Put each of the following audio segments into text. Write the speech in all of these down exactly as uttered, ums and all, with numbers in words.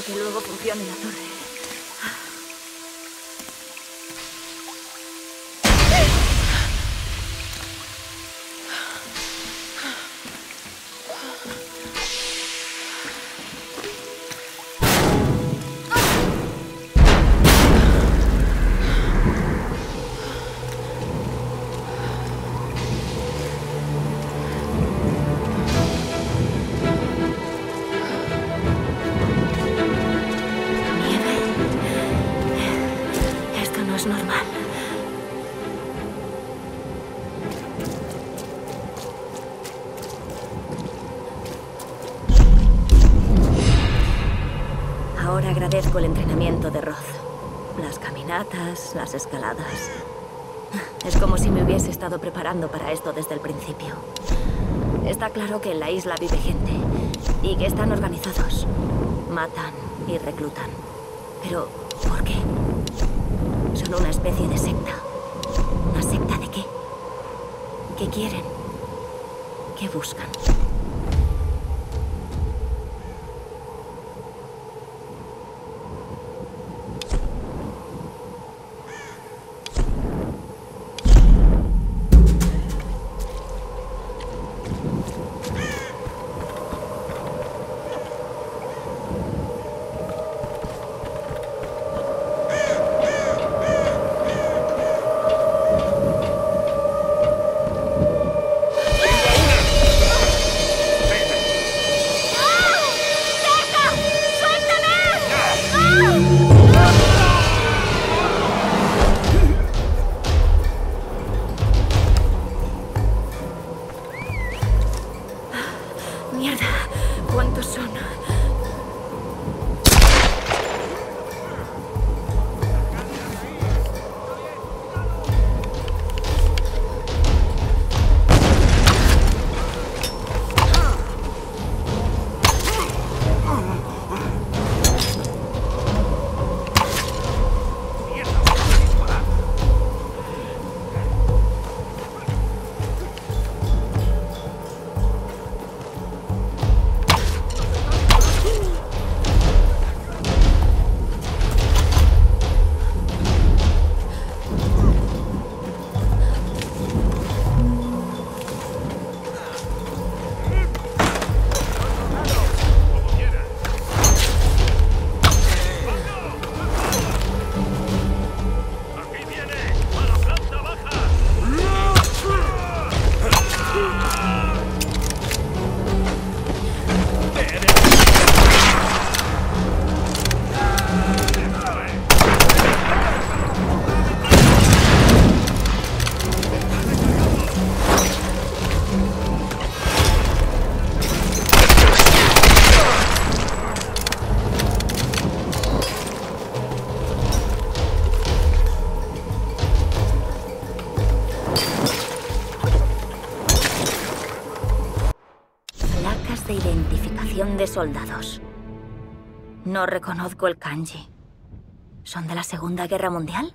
que luego funcione la torre. Ahora agradezco el entrenamiento de Roth. Las caminatas, las escaladas. Es como si me hubiese estado preparando para esto desde el principio. Está claro que en la isla vive gente y que están organizados. Matan y reclutan. Pero, ¿por qué? Son una especie de secta. ¿Una secta de qué? ¿Qué quieren? ¿Qué buscan? Mierda, ¿cuántos son? De identificación de soldados. No reconozco el kanji. ¿Son de la Segunda Guerra Mundial?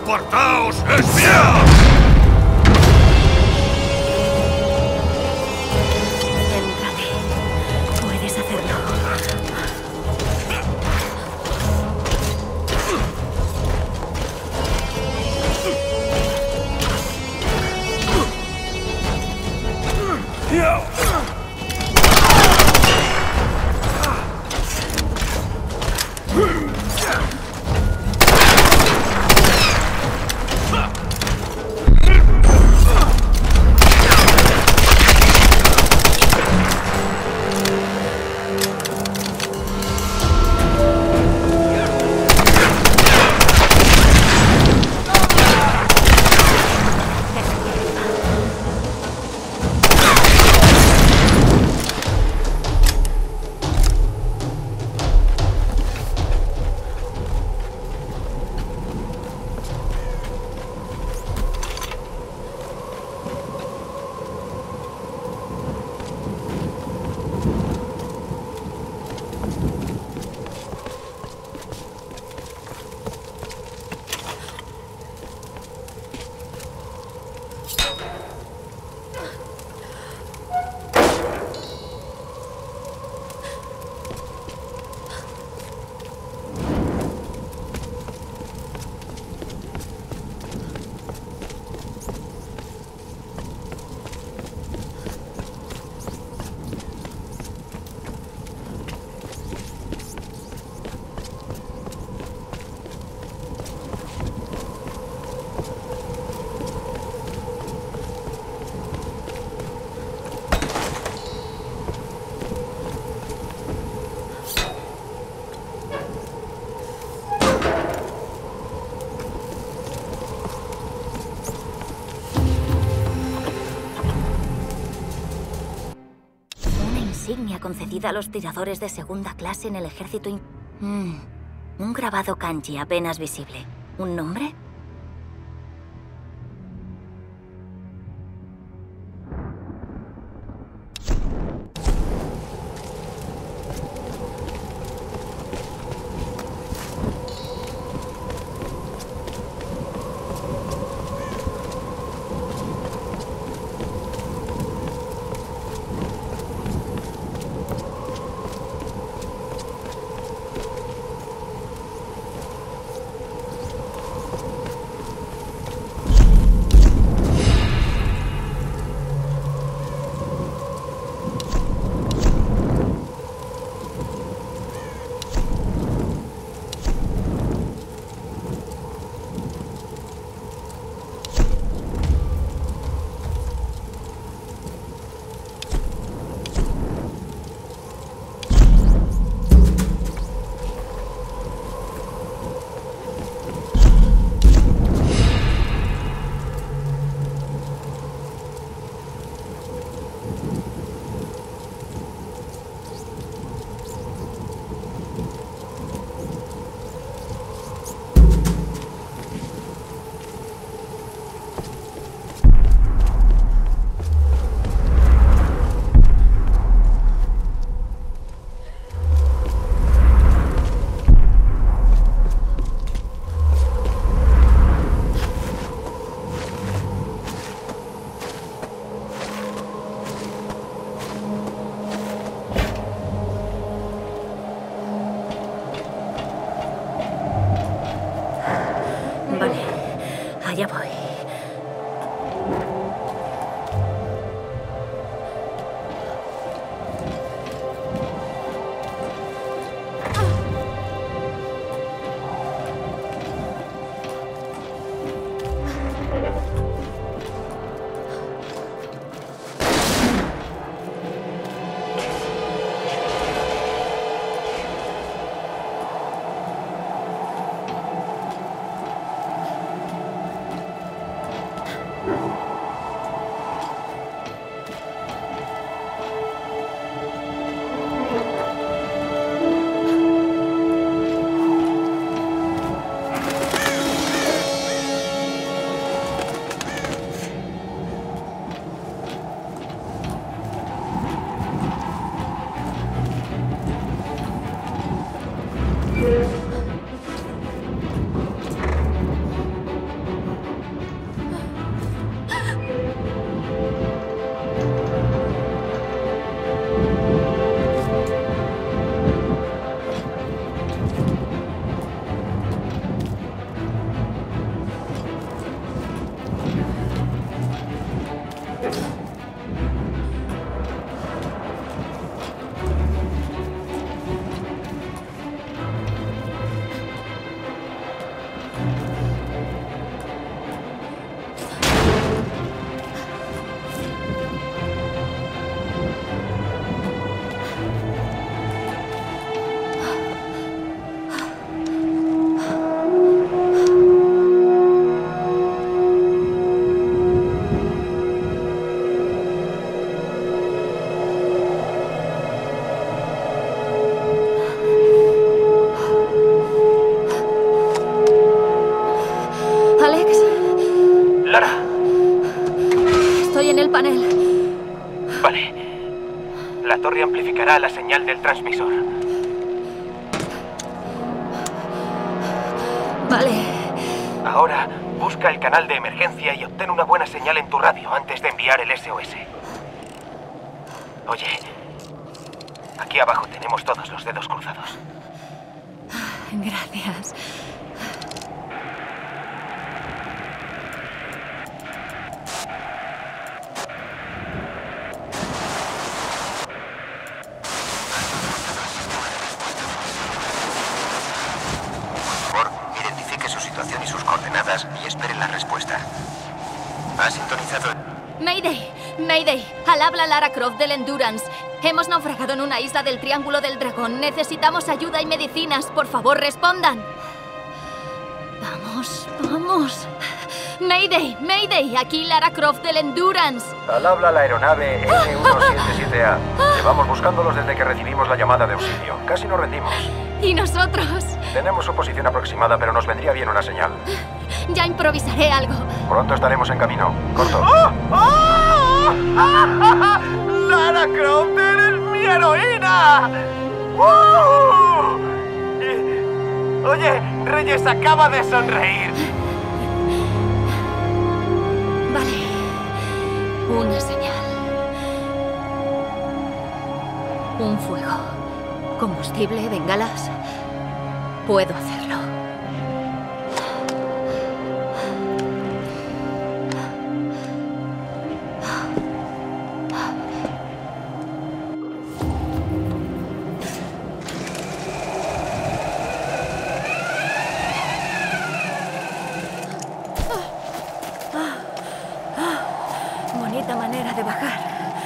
¡Apartaos, espía! Céntrate. Puedes hacerlo. Insignia concedida a los tiradores de segunda clase en el ejército in... Mm, un grabado kanji apenas visible. ¿Un nombre? Allá voy. torre amplificará la señal del transmisor. Vale. Ahora, busca el canal de emergencia y obtén una buena señal en tu radio antes de enviar el S O S. Oye, aquí abajo tenemos todos los dedos cruzados. Gracias. Y sus coordenadas y esperen la respuesta. Ha sintonizado. Mayday, Mayday, al habla Lara Croft del Endurance. Hemos naufragado en una isla del Triángulo del Dragón. Necesitamos ayuda y medicinas. Por favor, respondan. Vamos, vamos. Mayday, Mayday, aquí Lara Croft del Endurance. Al habla la aeronave N ciento setenta y siete A. Llevamos buscándolos desde que recibimos la llamada de auxilio. Casi nos rendimos. ¿Y nosotros? Tenemos su posición aproximada, pero nos vendría bien una señal. Ya improvisaré algo. Pronto estaremos en camino. Corto. ¡Oh! ¡Oh! ¡Lara Croft, eres mi heroína! ¡Uh! Y... Oye, Reyes acaba de sonreír. Vale. Una señal. Un fuego. Combustible, bengalas. Puedo hacerlo. Bonita manera de bajar.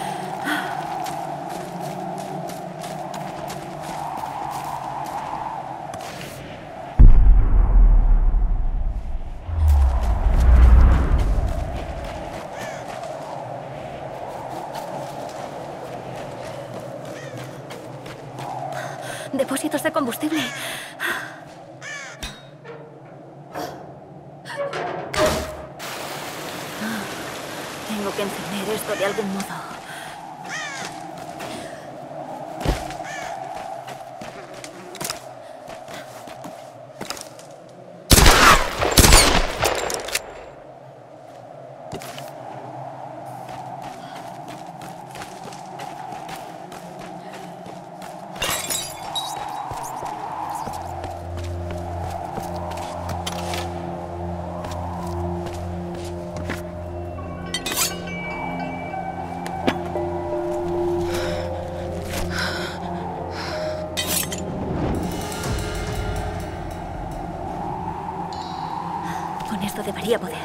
Depósitos de combustible. Tengo que encender esto de algún modo. Con esto debería poder.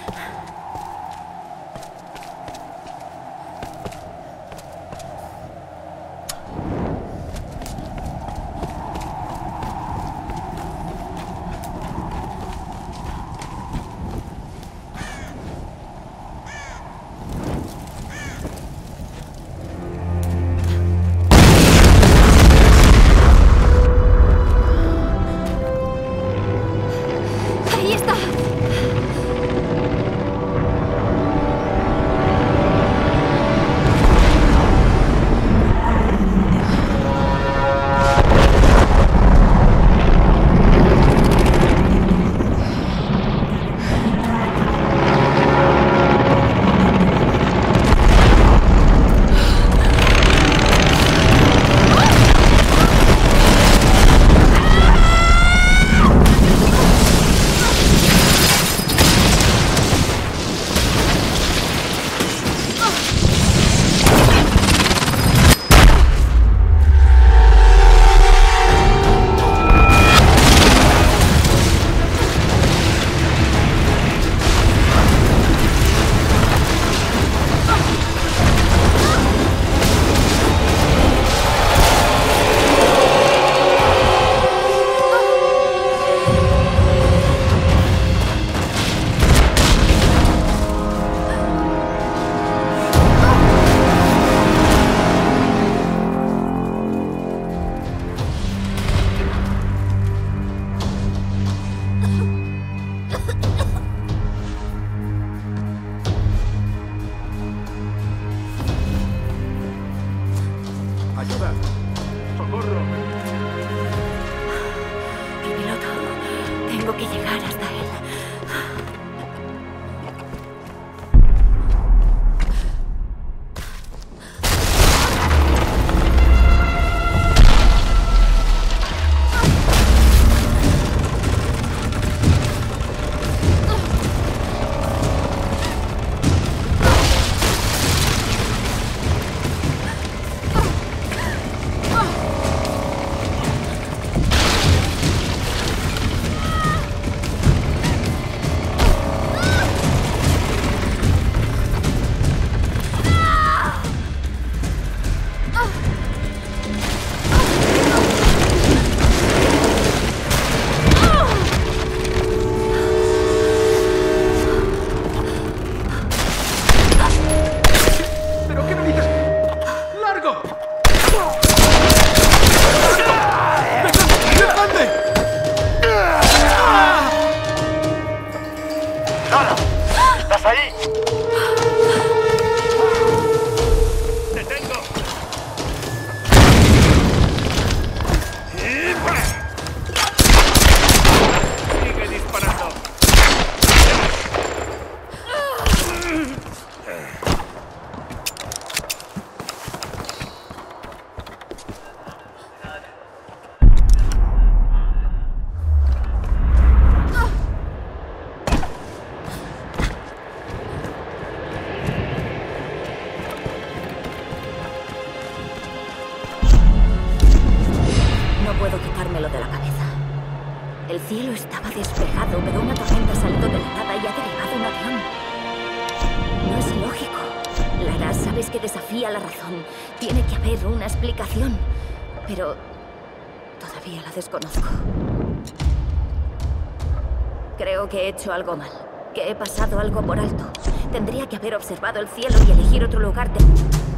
Ahí está. Tengo que llegar hasta él. El cielo estaba despejado, pero una tormenta ha salido de la nada y ha derribado un avión. No es lógico. Lara, sabes que desafía la razón. Tiene que haber una explicación. Pero todavía la desconozco. Creo que he hecho algo mal. Que he pasado algo por alto. Tendría que haber observado el cielo y elegir otro lugar de...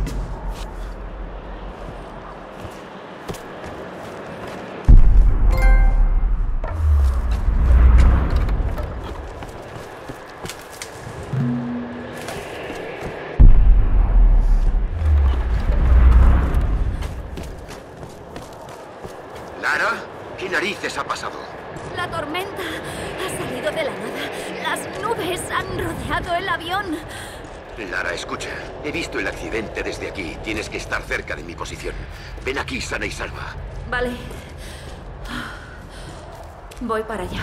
¿Lara? ¿Qué narices ha pasado? La tormenta ha salido de la nada. Las nubes han rodeado el avión. Lara, escucha. He visto el accidente desde aquí. Tienes que estar cerca de mi posición. Ven aquí sana y salva. Vale. Voy para allá.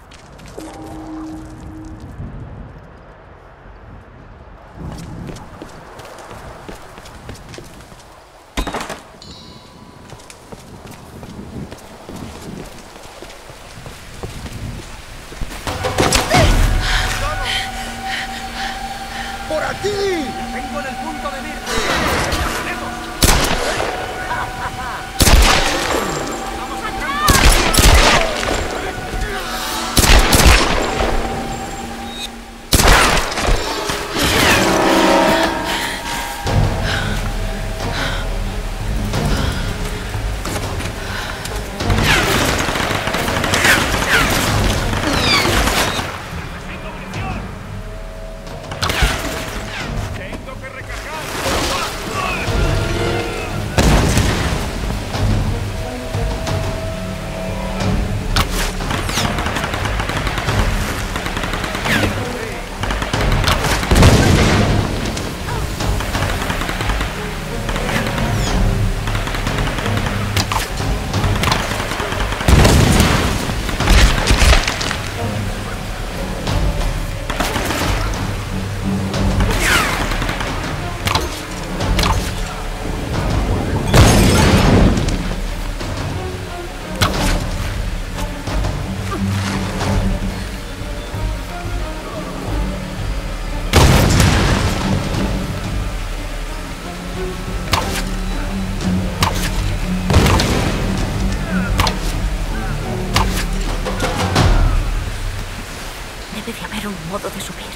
¡Por aquí! Tengo en el punto de mira. Debe de haber un modo de subir.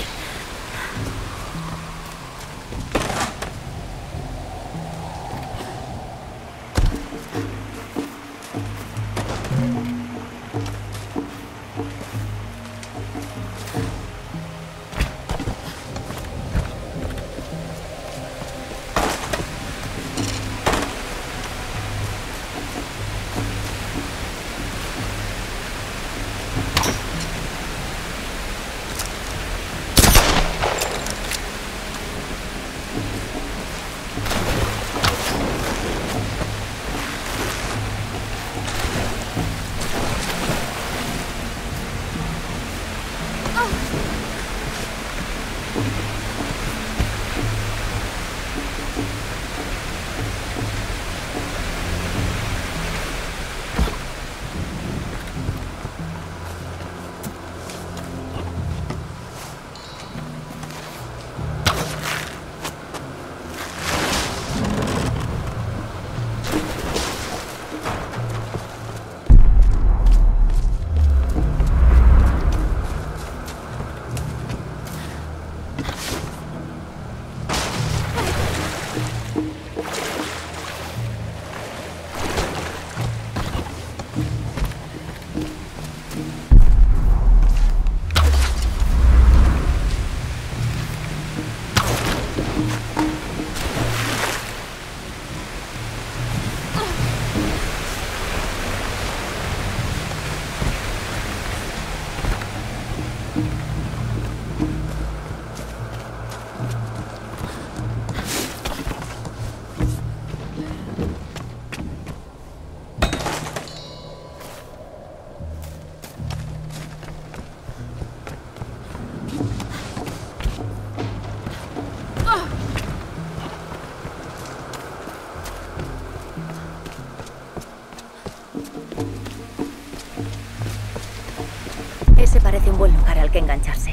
Ese parece un buen lugar al que engancharse.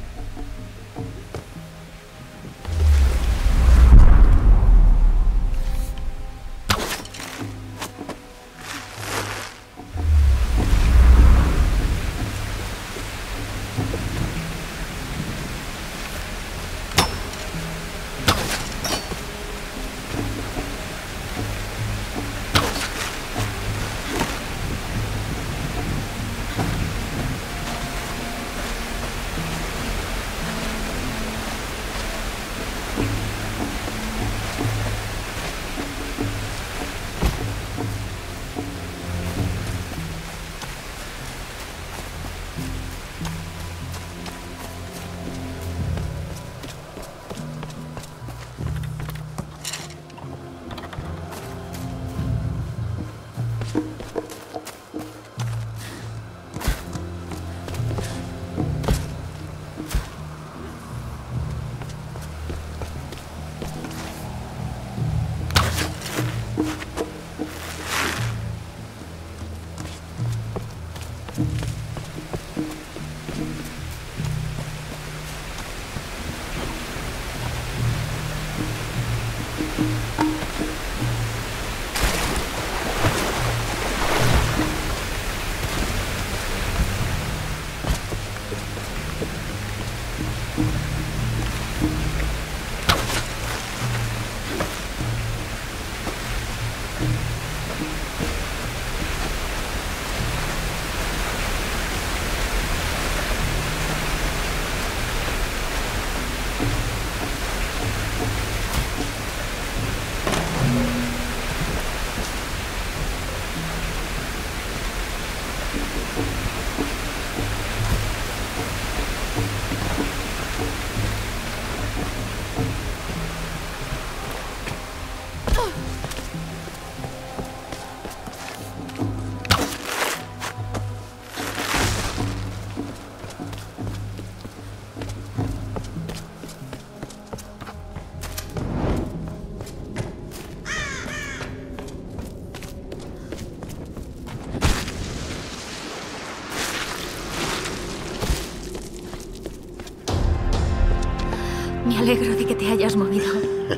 Me alegro de que te hayas movido.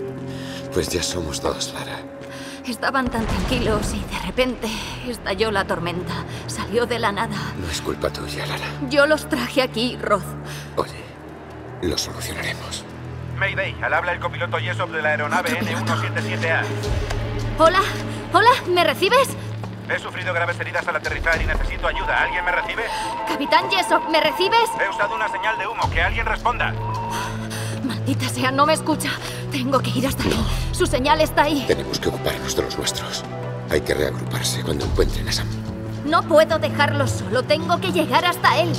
Pues ya somos dos, Lara. Estaban tan tranquilos y de repente estalló la tormenta. Salió de la nada. No es culpa tuya, Lara. Yo los traje aquí, Roth. Oye, lo solucionaremos. Mayday, al habla el copiloto Yesop de la aeronave N ciento setenta y siete A. Hola, hola, ¿me recibes? He sufrido graves heridas al aterrizar y necesito ayuda. ¿Alguien me recibe? Capitán Yesop, ¿me recibes? He usado una señal de humo. Que alguien responda. Maldita sea, no me escucha. Tengo que ir hasta él. Su señal está ahí. Tenemos que ocuparnos de los nuestros. Hay que reagruparse cuando encuentren a Sam. No puedo dejarlo solo. Tengo que llegar hasta él.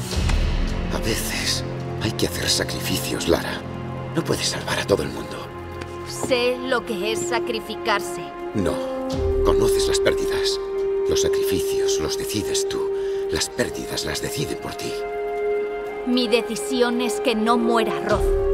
A veces hay que hacer sacrificios, Lara. No puedes salvar a todo el mundo. Sé lo que es sacrificarse. No. Conoces las pérdidas. Los sacrificios los decides tú. Las pérdidas las deciden por ti. Mi decisión es que no muera Roth.